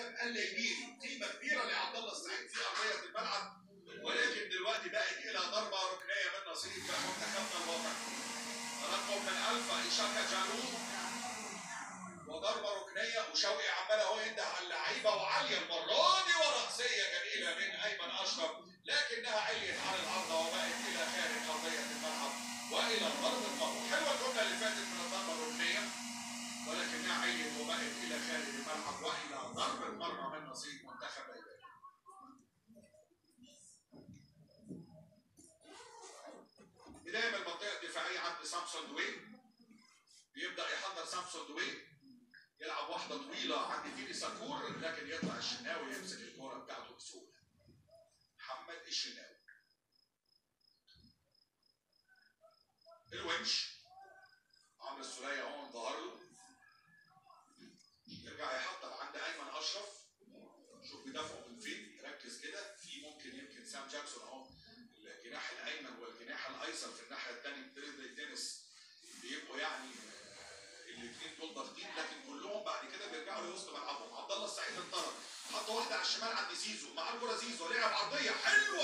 المنتخب الليبيري. قيمه كبيره لعبد الله السعيد في ارضيه الملعب، ولكن دلوقتي بقت الى ضربه ركنيه من نصيب منتخبنا الوطني. تنقل من الفا إشاكا جالوت وضربه ركنيه، وشوقي عمال اهو ينده على اللعيبه، وعاليه المره دي وراسيه جميله من ايمن اشرف، لكنها عليت على العارضه وبقت الى خارج ارضيه الملعب والى ضرب المرمى. حلوه الجمله اللي فاتت من الضربه الركنيه، ولكنها عليت وبقت الى خارج الملعب والى ضرب المرمى من نصيب منتخب ليبيريا. بدايه من المنطقه الدفاعيه عند سامسون دوي، بيبدا يحضر سامسون دوي، يلعب واحده طويله عند فيلي ساكور، لكن يطلع الشناوي يمسك الكوره بتاعته بسهوله. محمد الشناوي، الونش، عمرو السوليه اهو ظهر له، يرجع يحضر عند ايمن اشرف. شوف بيدافعوا من فين، ركز كده، في ممكن يمكن سام جاكسون اهو الجناح الايمن والجناح الايسر في الناحيه الثانيه بريدريك دينيس، بيبقوا يعني الاثنين دول ضاغطين، لكن كلهم بعد كده بيرجعوا لوسط ملعبهم. عبد الله السعيد انطلق، حط واحده على الشمال عند زيزو، مع الكره زيزو لعب عرضيه حلوه